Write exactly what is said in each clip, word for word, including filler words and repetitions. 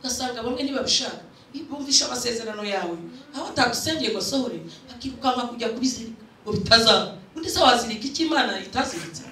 ugasanga bamwe ntibabishaka bumvisha amasezerano yawe aho atagusengeye ngo sohore bakirukanka kujya kubizirika ngo bitazaba undi se wazirika iki Imana itaziritse.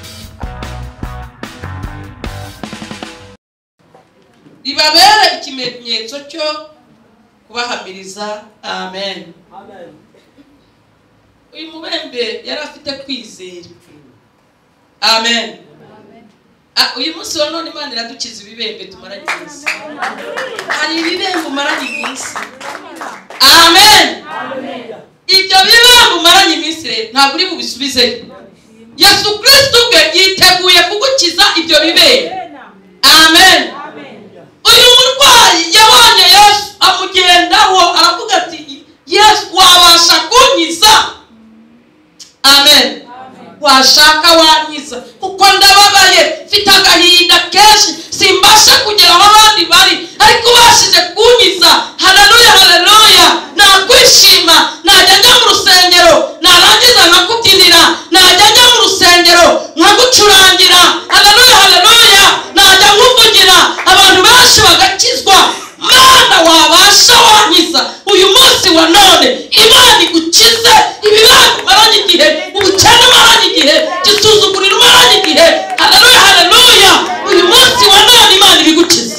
Ibabere ikimenyetso cyo kubahamiriza. Amen. Amen. Uyu mubembe yari afite kwizera. Amen. Ah, uyu munsi wa none Imana iradukiza ibibembe tumaranye iminsi. Hari ibibembe umaranye iminsi. Amen. Amen. Ibyo bibembe umaranye iminsi rero ntabwo uri bubisubize. Yesu Kristo ubwe yiteguye kugukiza ibyo bibembe. Amen. Uyu murwayi yabonye Yesu amugendaho aravuga ati Yesu wabasha kunkiza. Amen. Washaka wankiza kuko ndababaye mfite agahinda kenshi simbasha kugera aho abandi bari ariko ubashije kunkiza. Haleluya haleluya. Nakwishima najya njya mu rusengero narangiza nkakubyinira najya njya mu rusengero nkagucurangira. Haleluya haleluya. Najya nkuvugira abantu benshi bagakizwa. Mana wabasha wankiza uyu munsi wa none Imana igukize ibibembe umaranye igihe ubukene umaranye igihe gisuzugurira umaranye igihe. Haleluya haleluya. Uyu munsi wa none Imana ibigukize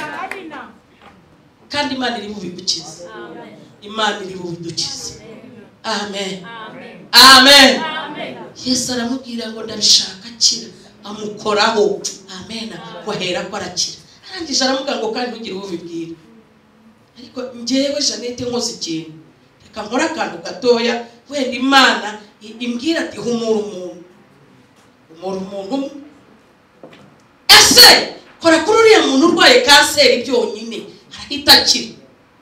kandi Imana iri bubigukize. Imana iri bubidukize. Amen. Amen. Yesu aramubwira ngo ndabishaka kira amukoraho. Amen. Wahera ko arakira arangije aramubwira ngo kandi ntugire uwo ubibwira ariko njyewe Jeannette nkoze ikintu reka nkora akantu gatoya wenda Imana imbwira ati humura umuntu humura umuntu ese kora kuri uriya muntu urwaye kanseri byonyine arahita akira.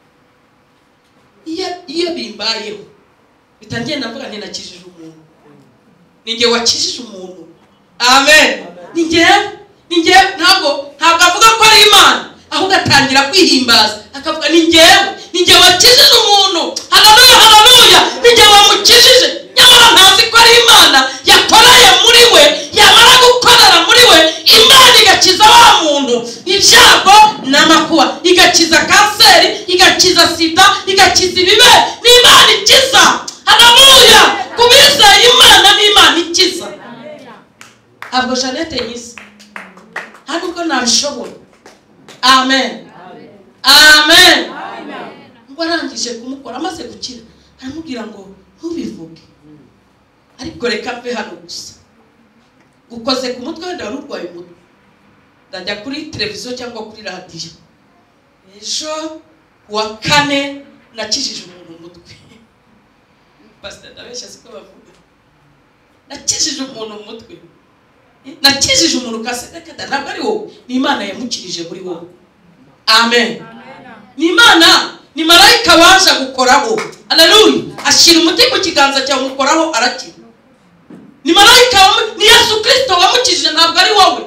Iyo iyo bimbayeho bitangiye ndavuga nti nakijije umuntu ninjye wakijije umuntu. Amen. Ninjye ninjye ntabwo ntabwo avuga ko ari Imana ahubwo atangira kwihimbaza akavuga ninjyewe ninjye wakijije umuntu. Haleluya haleluya. Ninjye wamukijije nyamara ntazi ko ari Imana yakoreye muri we yamara gukorera muri we Imana igakiza wa muntu ibyago n'amakuba igakiza kanseri igakiza sida igakiza ibibe. Ni Imana ikiza. Haleluya. Kubizeye Imana ni Imana ikiza. Abo Jeannette nyise hano uko nabishobora. Amen. Amen. Ngo arangije kumukora amaze gukira aramubwira ngo ntubivuge ariko reka mve hano gusa ukoze ku mutwe wenda wari urwaye umutwe ndajya kuri televiziyo cyangwa kuri radiyo ejo wa kane nakijije umuntu umutwe. Pastor ndabeshya siko bavuga nakijije umuntu umutwe nakijije umuntu kasekata ntabwo ari wowe ni Imana yamukirije muri wowe. Amen. Ni Imana ni marayika waje gukoraho. Haleluya. Ashira umuti ku kiganza cyawe umukoraho arakira. Ni marayika ni Yesu Kristo wamukijije ntabwo ari wowe.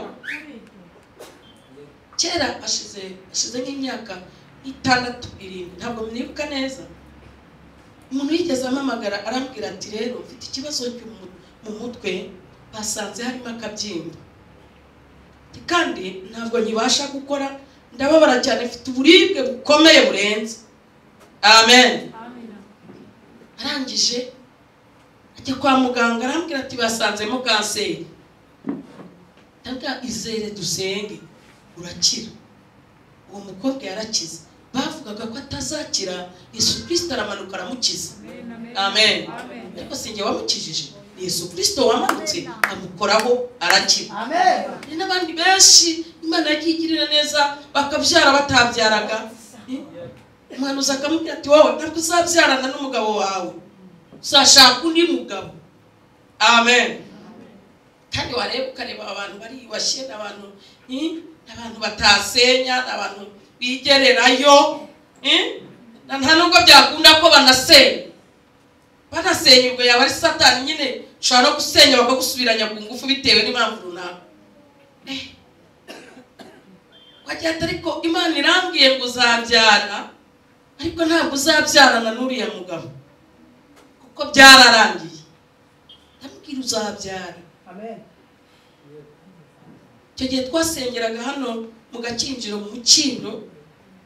Kera ashize ashize nk'imyaka itandatu irindwi ntabwo mnibuka neza umuntu yigeze amamagara arambwira ati rero mfite ikibazo mu mutwe basanze harimo akabyimba kandi ntabwo nyibasha gukora ndababara cyane mfite uburibwe bukomeye burenze. Amen. Arangije ajya kwa muganga arambwira ati basanzemo kanseri. Ndabwira izere dusenge urakira. Uwo mukobwa yarakize bavugaga ko atazakira Yesu Kristo aramanuka aramukiza. Amen. Ariko sinjye wamukijije Yesu Kristo wamanutse amukoraho arakira. Amen. Ni n'abandi benshi Imana yigirira neza bakabyara batabyaraga. Umwana uzakamubwira ati wowe ntabwo uzabyarana n'umugabo wawe uzashaka undi mugabo. Amen. Kandi wareba ukareba abantu bari washyira abantu abantu batasenya abantu bigererayo nta nubwo byakunda ko banasenya banasenya ubwo yaba ari Satani nyine ushobora no gusenya bakagusubiranya ku ngufu bitewe n'impamvu runaka. Wajya ariko Imana irambwiye ngo uzabyara ariko ntabwo uzabyarana n'uriya mugabo kuko byararangiye. Ndabwira uzabyara. Amen. Cyo gihe twasengeraga hano mu gakinjiro mu Kindo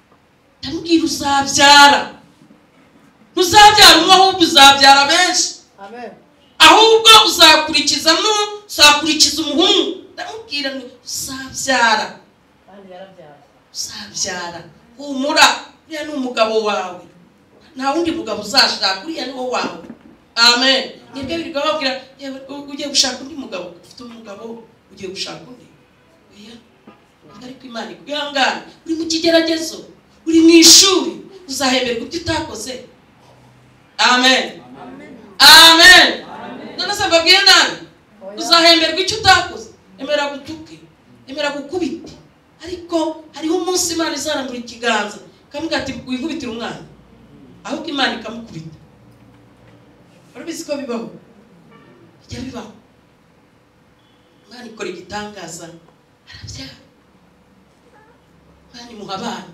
ndamubwira uzabyara, uzabyara umwe ahubwo uzabyara benshi. Amen. Ahubwo uzakurikiza no uzakurikiza umuhungu. Ndamubwira ngo uzabyara kandi yarabyara, uzabyara humura, uriya ni umugabo wawe, nta wundi mugabo uzashaka, uriya ni wowe wawe. Amen. Nibyo birirwa babwira ugiye gushaka undi mugabo, ufite umugabo ugiye gushaka undi. Oya, ariko Imana ikuyangana, uri mu kigeragezo, uri mu ishuri, uzahemberwa ibyo utakoze. Amen. Amen. None se mbabwira nani uzahemberwa icyo utakoze? Emera gutuke, emera gukubita, ariko hariho umunsi Imana izarambura ikiganza kamuga ati wikubitira umwana, ahubwo Imana ikamukubita. Barabizi ko bibaho, bijya bibaho. Imana ikora igitangaza, arabyara. Imana imuha abana,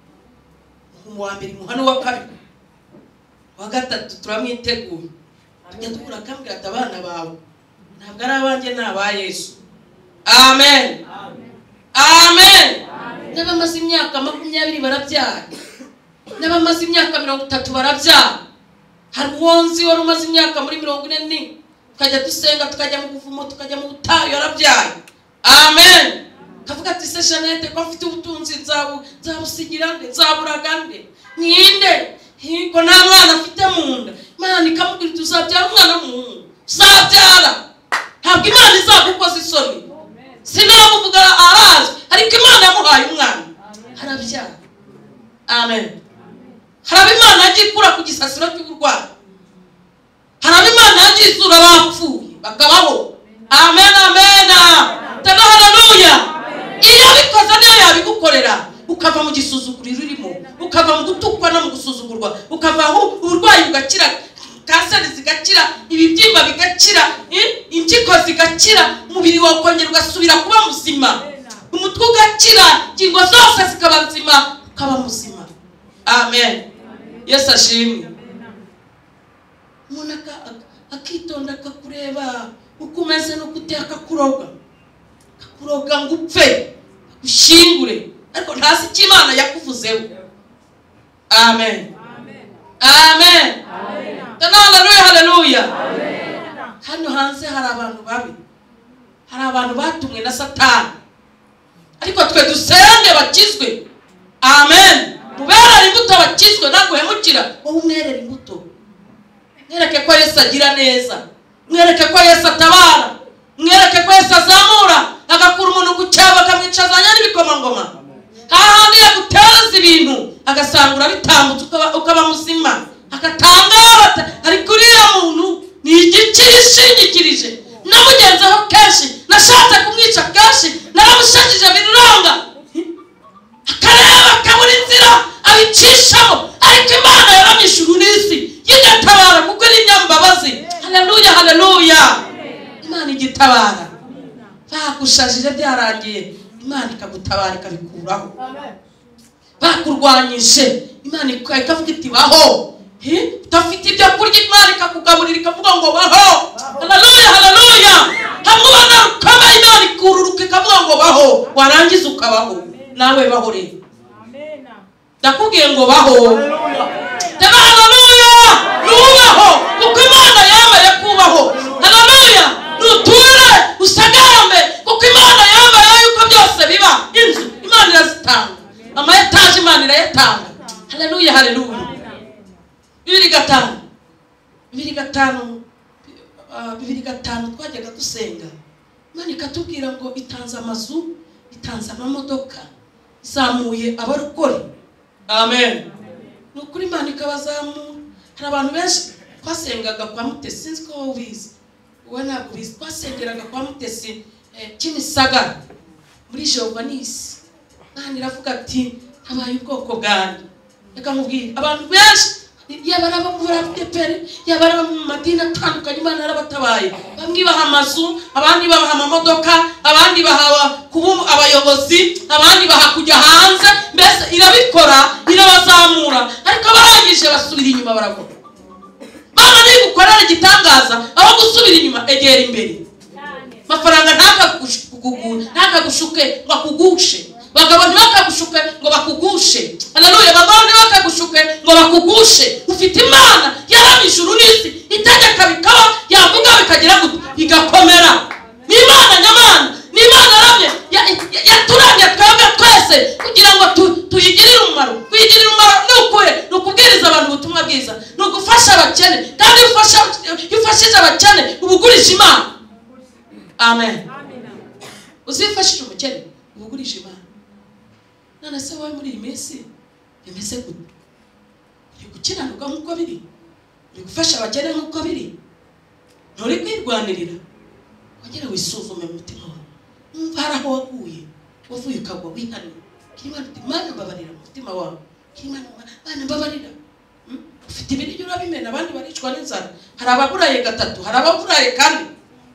mu wa mbere imuha n'uwa kabiri, wa gatatu turamwiteguye. Tujya dukura akambwira ati abana bawe ntabwo ari abanjye, ni aba Yesu. Amen. Amen. N'abamaze imyaka makumyabiri barabyara, n'abamaze imyaka mirongo itatu barabyara. Hari uwonzi wari umaze imyaka muri mirongo ine ni tukajya dusenga, tukajya mu buvumo, tukajya mu butayu, yarabyaye. Amen. Kavuga ati se Jeannette ko afite ubutunzi nzabu nzabusigira nde, nzaburaga nde, ninde hiko nta mwana afite mu nda. Imana ikamubwira tuzabyara umwana mu uzabyara, ntabwo Imana izagukoza isoni. Sinamuvuga arazi, ariko Imana yamuhaye umwana harabyara. Amen. Haraba Imana yagiye ikura ku gisasiro cy'uburwayi, haraba Imana yagiye isura abapfuye bakabaho. Amen. Amen. Tana haleluya. Iyo bikoze niyo yabigukorera, ukava mu gisuzuguriro urimo, ukava mu gutukwa no mu gusuzugurwa, ukava aho uburwayi bugakira, kanseri zigakira, ibibyimba bigakira, impyiko zigakira, umubiri wawe ukongera ugasubira kuba muzima, umutwe ugakira, ingingo zose zikaba nzima, ukaba muzima. Amen. Yesu ashimwe. Umuntu akitonda akakureba uko umeze no kuteka kuroga, akakuroga ngo upfe ushingure, ariko ntazi icyo Imana yakuvuzeho. Amen. Amen. Haleluya, haleluya. Hano hanze hari abantu babi, hari abantu batumwe na Satani, ariko twe dusenge bakizwe. Amen. Mubera imbuto bakizwe, naguhemukira wowe umwerere imbuto. Mwereke ko Yesu agira neza, mwereke ko Yesu atabara, mwereke ko Yesu azamura agakura umuntu ku cyaba akamwicazanya n'ibikomangoma. Hahandi yaguteza ibintu agasangura bitambutse ukaba muzima, agatangara ariko uriya muntu ni igiki yishingikirije. Namugenzeho kenshi, nashatse kumwica kenshi, naramushakije biranga, akareba akabura inzira abicishamo, ariko Imana yaramyishe urunisi yigatabara kuko ari nyambabazi. Haleluya, haleluya. Imana igitabara, bagushajije byarangiye, Imana ikagutabara ikabikuraho. Bakurwanyije, Imana ikavuga iti baho. Utafite ibyo kurya, Imana ikakugaburira ikavuga ngo baho. Haleluya, haleluya. Hamubona ukaba Imana ikururuka ikavuga ngo baho, warangiza ukabaho. Nawe baho rero. Amen. Ndakubwiye ngo baho. Haleluya. Nubaho kuko Imana yambaye kubaho. Haleluya. Nuture usagambe kuko Imana yambaye yuko byose biba. Inzu Imana irazitanga, ama etaje Imana irayatanga. Haleluya, haleluya. Bibiri gatanu bibiri gatanu bibiri gatanu twajyaga dusenga, Imana ikatubwira ngo itanze amazu, itanze amamodoka, izamuye abarokore. Amen. Nukuri Imana ikabazamura. Hari abantu benshi twasengaga kwa Mutesi, sinzi ko ubizi, uwe ntabwo ubizi, twasengeraga kwa Mutesi Kimisagara muri Jehova Nisi. Imana iravuga ati habaye ubwoko bwanjye. Reka mubwire abantu benshi yabara bamuvura pepere, yabara mu madini atandukanye, Imana yarabatabaye. Bamwe baha amazu, abandi baha amamodoka, abandi baha kuba abayobozi, abandi baha kujya hanze, mbese irabikora, irabazamura, ariko barangije basubira inyuma barakora. Bana ni gukorera igitangaza, aho gusubira inyuma egera imbere. Mafaranga ntaka kugugura, ntaka gushuke bakugushe. bagabo ntibakagushuke ngo bakugushe. Haleluya. Bagabo ntibakagushuke ngo bakugushe. Ufite Imana yaremye ijuru n'isi, itegeka bikaba, yavuga bikagira gute bigakomera. Ni Imana nyamana, ni Imana yaramye yaturanye twebwe twese kugira ngo tuyigirire umumaro. Kuyigirira umumaro ni ukuri, ni ukubwiriza abantu ubutumwa bwiza, ni ugufasha abakene. Kandi ufashije abakene ubugurisha Imana. Amen. Uzifashije umukene ubugurisha Imana. None se wowe muri iyi minsi bimeze gute? Uri gukiranuka nk'uko biri? Uri gufasha abakene nk'uko biri? Nturi kwirwanirira? Wongere wisuzume mu mutima wawe. Numva hari aho waguye, wavuye ukagwa wihanira. Imana iti Mana mbabarira mu mutima wawe. Imana Mana mbabarira. Ufite ibiryo urabimena, abandi baricwa n'inzara. Hari ababuraye gatatu, hari ababuraye kandi.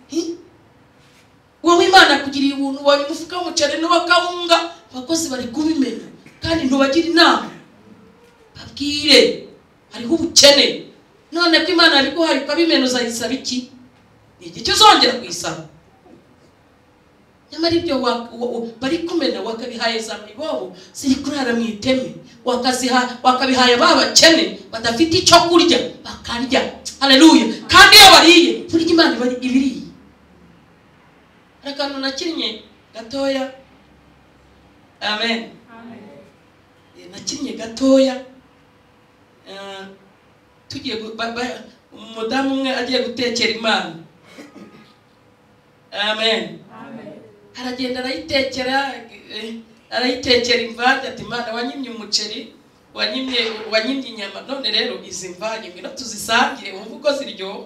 Wowe Imana kugiriye ubuntu, wari umufuka w'umuceri n'uwakawunga, abakozi bari kubimena kandi ntubagira inama. Babwire hariho ubukene. None ko Imana ari guhari ukabimena uzayisaba iki? Ni iki cyo uzongera kuyisaba? Nyamara ibyo bari kumena wakabihaye za mibobo ziri kurara mu iteme, wakaziha wakabihaye babakene badafite icyo kurya bakarya. Haleluya. Kandi iyo bariye buri Imana bari ibiriye. Akantu nakinnye gatoya. Amen. Amen. Nakinnye gatoya. Uh, tugiye umudamu umwe agiye gutekera Imana. Amen. Amen. Aragenda arayitekera, arayitekera imvange ati Imana wanyimye umuceri, wanyimye wanyimye inyama, none rero izi mvange ngino tuzisangire wumva uko ziryo.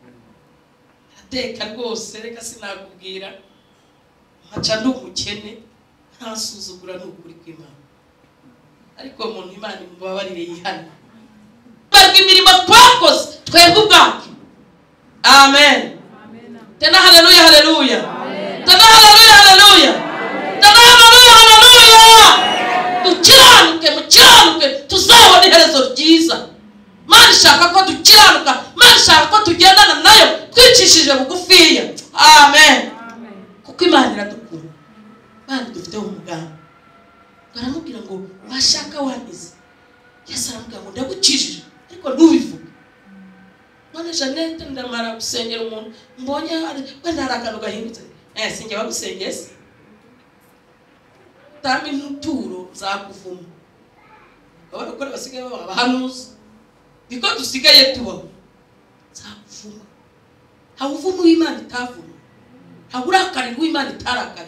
Ateka rwose reka sinakubwira. Haca n'umukene ntasuzugura n'ukuri kw'Imana. Ariko umuntu Imana imbabarire yihana. Barwa imirimo twakoze twebwe ubwacu. Amen. Tena haleluya haleluya. Tena haleluya haleluya. Tena haleluya haleluya. Dukiranuke mukiranuke tuzabona iherezo ryiza. Imana ishaka ko dukiranuka, Imana ishaka ko tugendana nayo twicishije bugufiya. Amen. Kuko Imana iradukunda. Imana dufite umugambi. Baramubwira ngo washaka wanize. Yesu aramubwira ngo ndagukijije ariko ntubivuge. None Jeanette ndamara gusengera umuntu mbonye wenda hari akantu gahindutse. Eh sinjye bagusengese. Tami ntuturo zakuvuma. Aba bakora basigaye babahanuza. Biko dusigaye tubaho. Zakuvuma. Hawuvuma w'Imana itavuma. Haburakari w'Imana itarakari.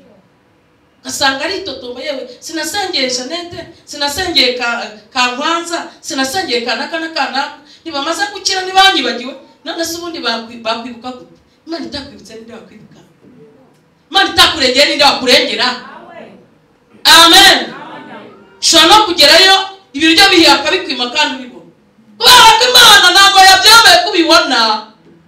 Gasanga ari totomba yewe sinasengeye Jeanette, sinasengeye ka Kankwanza, sinasengeye kana kana kana nibamaze gukira nibanyibagiwe. None se ubundi bakwibuka gute? Imana itakwibutse ninde wakwibuka? Imana itakurengera ninde wakurengera? Amen. Shano kugerayo ibiryo bihiye akabikwima kandi ubibona. Kubera ko Imana ntabwo yabyemeye kubibona.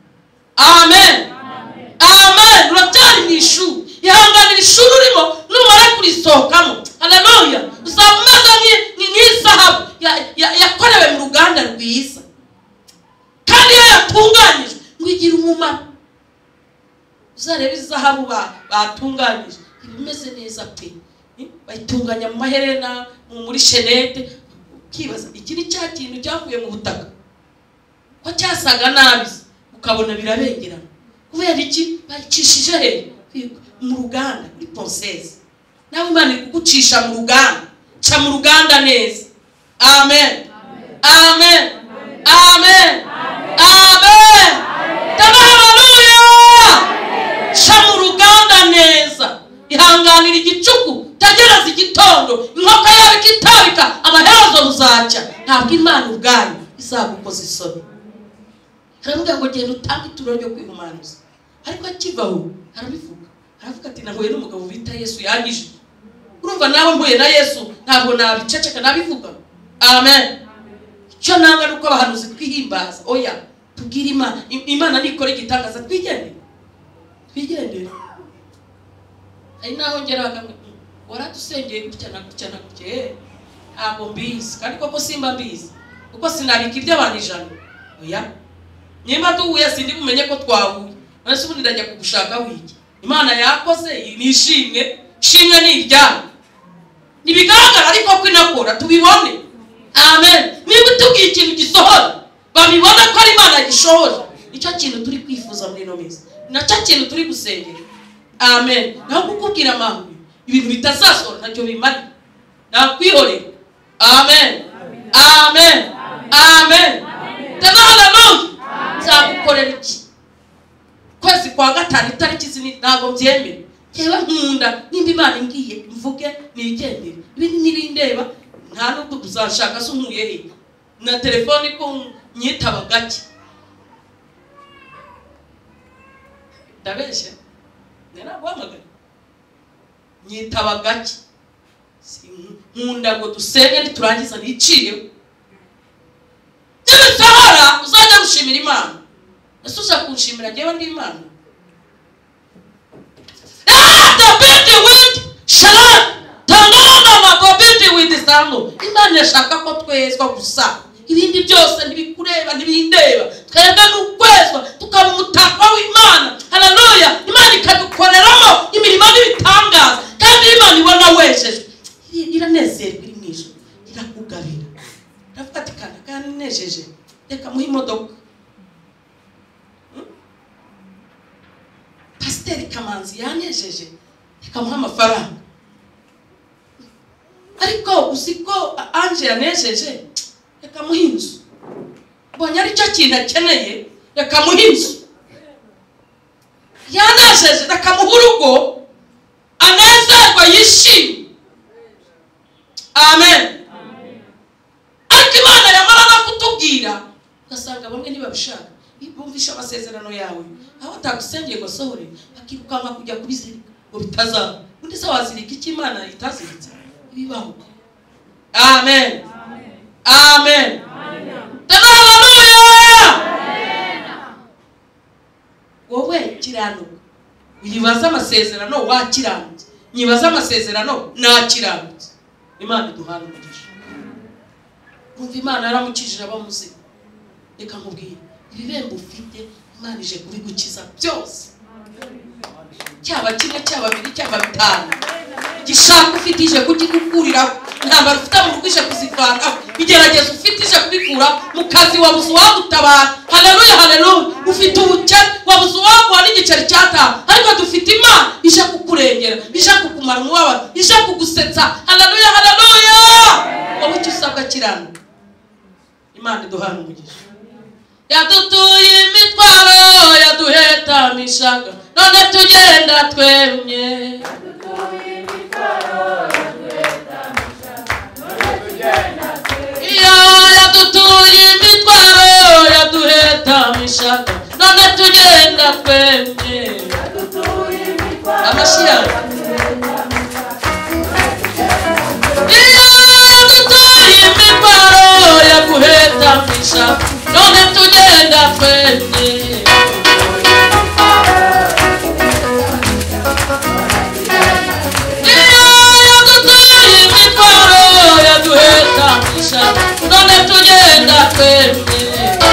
Amen. Amen. Uracyari mu ishuri. Ihanganira ishuri urimo numara kurisohokamo. Haleluya. Uzaba umeze nk'isahabu yakorewe mu ruganda rwiza. Kandi iyo yatunganyije ngo igira umumaro. Uzareba izahabu batunganyije ibimeze neza pe. Bayitunganya mu maherena muri shenete. Kibaza iki ni cya kintu cyavuye mu butaka. Ko cyasaga nabi ukabona birabengerana. Kubera iki bayicishije he mu ruganda kuri Ponseze. Nawe Imana ikugucisha mu ruganda. Cha mu ruganda neza. Amen. Amen. Amen. Amen. Haleluya. Cha mu ruganda neza. Ihanganira igicuku tagereza igitondo inkoko yawe kitabika amaherezo ruzaca. Ntabwo Imana ubwayo izagukoza isoni. Haravuga ngo genda utange ituro ryo kwihumanuza. Ariko akivaho harabivuga. Haravuga ati nahuye n'umugabo bita Yesu yanyije. Urumva nawe mpuye na Yesu ntabwo nabiceceka nabivuga. Amen. Cyo nanga nuko abahanuzi twihimbaza. Oya tubwira Imana Imana nikore igitangaza twigende. Twigende. Ari naho ngera bakamwe waradusengeye gutya na gutya na gutya. Ntabwo mbizi kandi koko simba mbizi. Kuko sinabika iby'abantu ijana. Oya. Nyima duhuye sindi bumenye ko twahuye. None ubundi ndajya kugushaka wiki. Imana yakoze nishimwe, shimwe ni irya. nibigaragara ariko ko inakora tubibone. Amen. Niba tugiye ikintu gisohora babibona ko ari Imana gishohora, icyo kintu turi kwifuza muri no minsi, nacyo kintu turi gusengera. Amen. Naho kukubwira amahoro ibintu bitazasohora ntacyo bimari, nakwihorera. Amen. Amen. Amen. Tena haleluya. Nzagukorera iki kwezi kwa gatanu itariki zini ntago mbyemera. Yewe nkunda nimba Imana ngiye mvuge nigendere, ibindi nirindeba nta nubwo tuzashaka so nkuye na telefone ko nyitaba gake. Ndabeshe naraguhamagara nyitaba gake, nkunda ngo dusenge niturangiza niciye. Nibisahara uzajya gushimira Imana. Ese uza kunshimira njyewe ndi Imana? Ah, David with Shalom. Tanona magobiti with Sango. Imana yashaka ko twezwa gusa. Ibindi byose ntibikureba ntibindeba. Twebwe n'ukwezwa tukaba umutaka w'Imana. Haleluya. Imana ikadukoreramo imirimo n'ibitangaza. Kandi Imana ibona wesheje. Iranezerwa iri mwijuru. Irakugabira. Ravuga ati kana kandi nejeje. Reka muhe imodoka. Pasiteri Kamanzi yanejeje. Reka muhe amafaranga. Ariko usiko Anje yanejeje. Reka muhe inzu. Bonye ari cyo kintu akeneye. Reka muhe inzu. Yanejeje reka muhe urugo. Anezerwa yishimye. Amen. Ariko Imana yamara no kutubwira ugasanga bamwe ntibabishaka. Bumvisha amasezerano yawe aho atagusengeye ngo sohore bakirukanka kujya kubizirika ngo bitazaba. Undi se wazirika iki Imana itaziritse ibibaho. Amen. Amen. Tena haleluya. Wowe kirano uyibaza amasezerano wakiranze, nyibaza amasezerano nakiranze. Imana duhana umugisha. Kumva Imana yaramukijije abamuzi. Reka nkubwire ibibembo ufite Imana ije kubigukiza byose. Cyaba kimwe cyaba bibiri cyaba bitanu. Gishaka ufite ije kugikukurira, ntambara ufite mu rwishe kuzivana, bigerageza ufite ije kubikura mu kazi wabuze wagutabara. Haleluya haleluya. Ufite ubuke wabuze wagwa n'igiceri cyata, ariko dufite Imana ije kukurengera, ije kukumara umubabaro, ije kugusetsa. Haleluya haleluya. Wowe cyusabwa kirano Imana iduhana umugisha. Yadutuye imitwaro yaduhetamishaga, none tugenda twemye. Yadutuye imitwaro yaduhetamishaga, none tugenda twemye. Yadutuye imitwaro yaduhetamishaga, none tugenda twemye. Yadutuye imitwaro yaduhetamishaga, none tugenda twemye. Yadutuye imitwaro yaduhetamishaga, none tugenda twemye.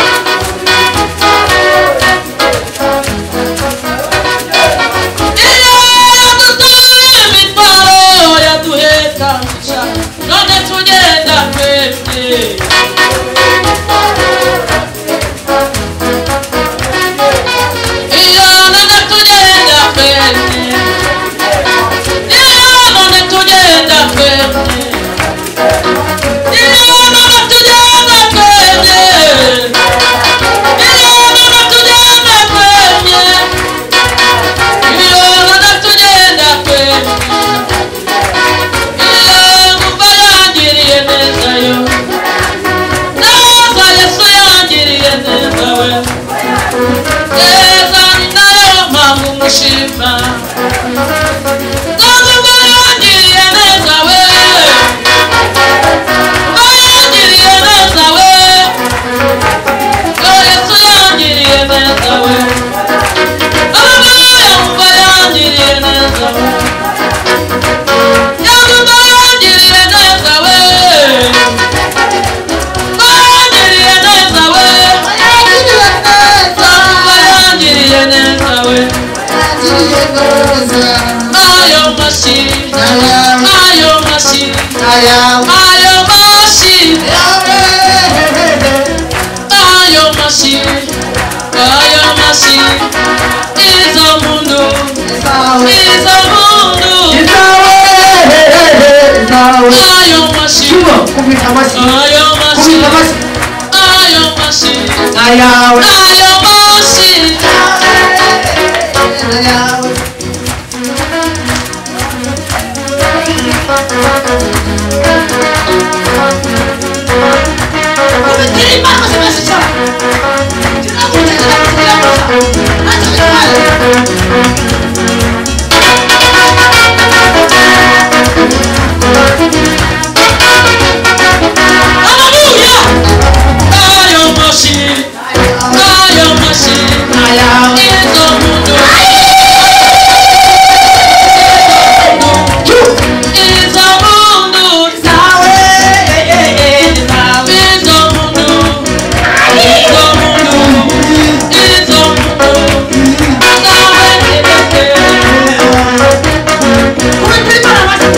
Yadutuye imitwaro yaduhetamishaga, none tugenda twemye. Ayo mashi ayawe ayo mashi yawe ayo mashi ayo mashi izo mundu izawe izo mundu izawe izawe ayo mashi Cuba kubita amashyi ayo mashi kubita amashyi ayo mashi ayawe ayo mashi ayawe kubitira impano zimeze cyane kiramuca kiramuca kiramuca ntacyo bitwaye haleluya ayo mashi ayo mashi ayawe izo mundu izo mundu izawe izawe izo mundu izo mundu izo mundu zawe ebeke kubitira impano amashyi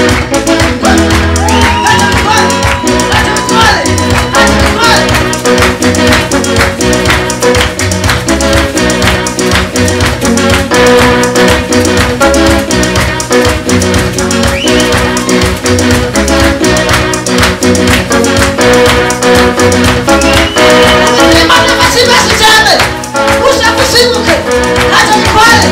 ntacyo bitwaye ntacyo bitwaye ntacyo bitwaye Imana amashyi menshi cyane ushaka usimbuke ntacyo bitwaye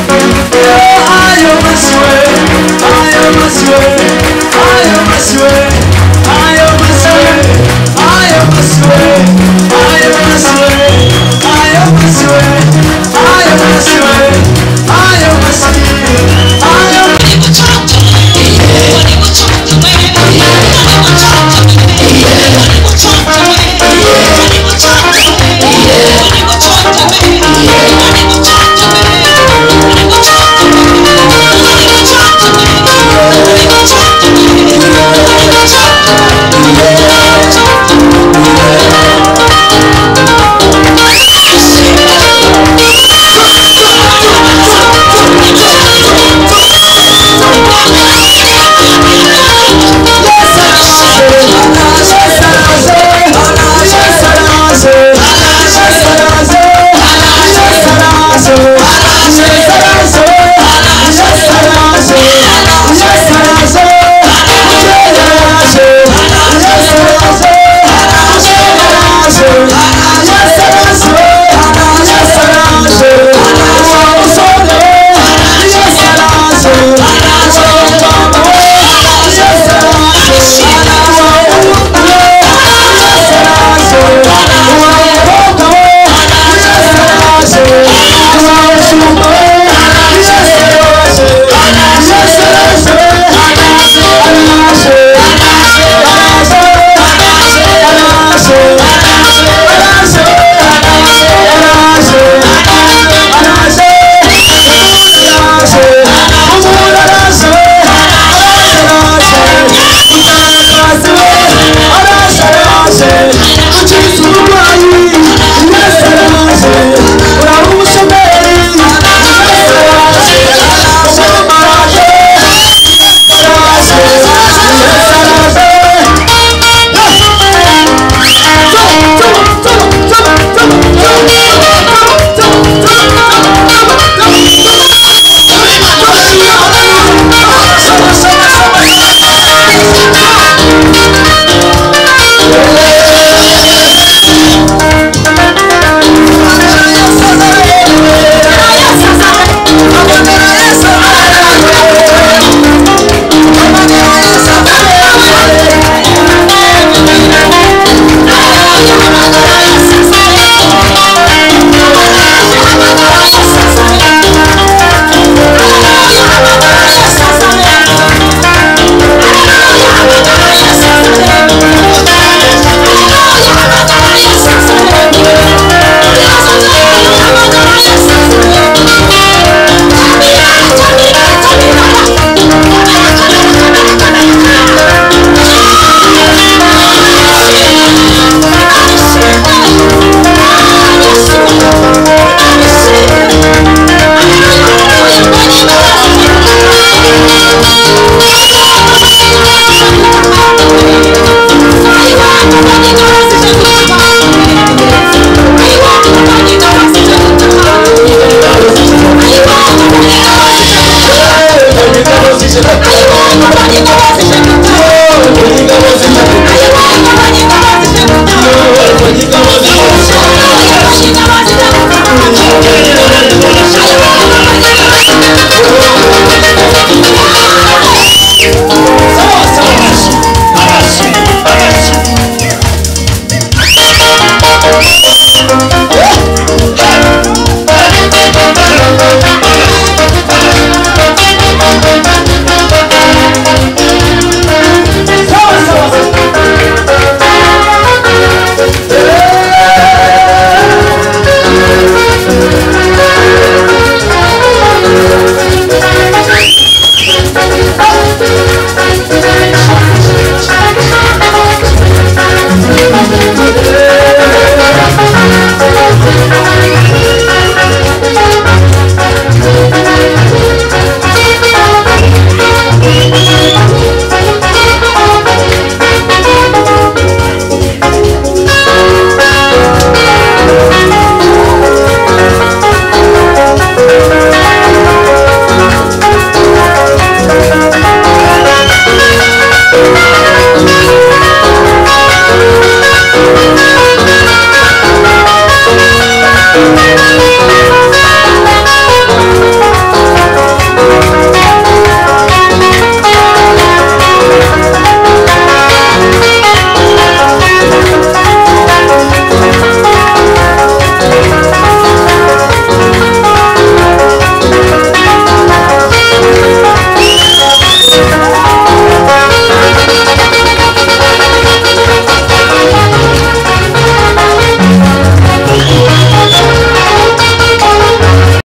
I am a swear, I am a swear, I am a swear.